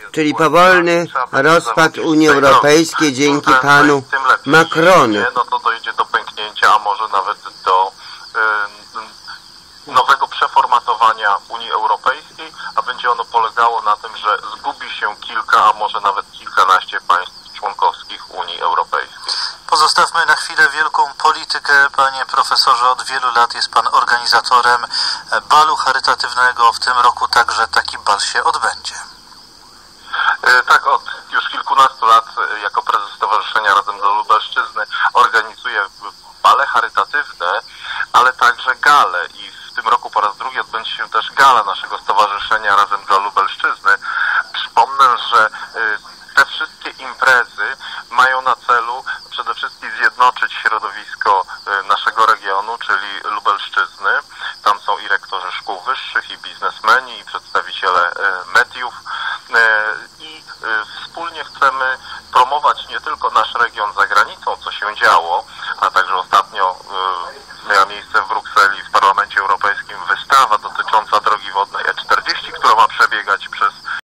czyli powolny rozpad Unii Europejskiej dzięki panu Macronu. No to dojdzie do pęknięcia, a może nawet do nowego przeformatowania Unii Europejskiej, a będzie ono polegało na tym, że zgubi się kilka, a może nawet kilkanaście państw członkowskich Unii Europejskiej. Pozostawmy na chwilę wielką politykę. Panie profesorze, od wielu lat jest pan organizatorem balu charytatywnego. W tym roku także taki bal się odbędzie. Tak, od już kilkunastu lat jako prezes Stowarzyszenia Razem dla Lubelszczyzny organizuję bale charytatywne, ale także gale i w tym roku po raz drugi odbędzie się też gala naszego Stowarzyszenia Razem dla Lubelszczyzny. Przypomnę, że te wszystkie imprezy mają na celu przede wszystkim zjednoczyć środowisko naszego regionu, czyli Lubelszczyzny. Tam są i rektorzy szkół wyższych, i biznesmeni, i przedstawiciele mediów. I wspólnie chcemy promować nie tylko nasz region za granicą, co się działo, a także ostatnio miała miejsce w Brukseli w Parlamencie Europejskim wystawa dotycząca drogi wodnej E40, która ma przebiegać przez